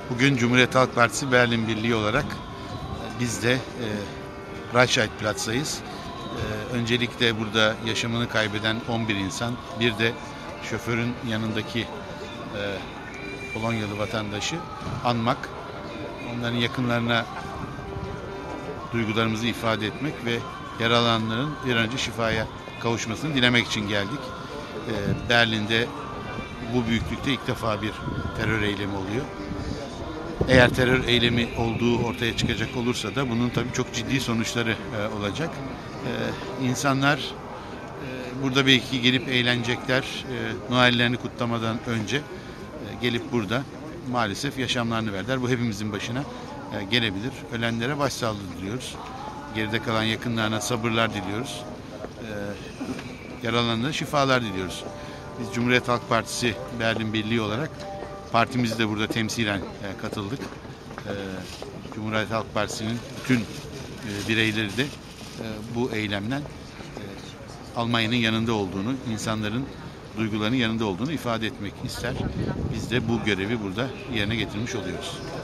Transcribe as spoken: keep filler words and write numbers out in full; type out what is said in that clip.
Bugün Cumhuriyet Halk Partisi Berlin Birliği olarak biz de e, Reichsplatz'tayız. E, öncelikle burada yaşamını kaybeden on bir insan, bir de şoförün yanındaki e, Polonyalı vatandaşı anmak, onların yakınlarına duygularımızı ifade etmek ve yaralananların bir an önce şifaya kavuşmasını dilemek için geldik. E, Berlin'de bu büyüklükte ilk defa bir terör eylemi oluyor. Eğer terör eylemi olduğu ortaya çıkacak olursa da bunun tabii çok ciddi sonuçları e, olacak. E, insanlar e, burada belki gelip eğlenecekler. E, Noellerini kutlamadan önce e, gelip burada maalesef yaşamlarını verdiler. Bu hepimizin başına e, gelebilir. Ölenlere başsağlığı diliyoruz. Geride kalan yakınlarına sabırlar diliyoruz. E, yaralananlara şifalar diliyoruz. Biz Cumhuriyet Halk Partisi Berlin Birliği olarak partimizi de burada temsilen e, katıldık. E, Cumhuriyet Halk Partisi'nin bütün e, bireyleri de e, bu eylemden e, Almanya'nın yanında olduğunu, insanların duygularının yanında olduğunu ifade etmek ister. Biz de bu görevi burada yerine getirmiş oluyoruz.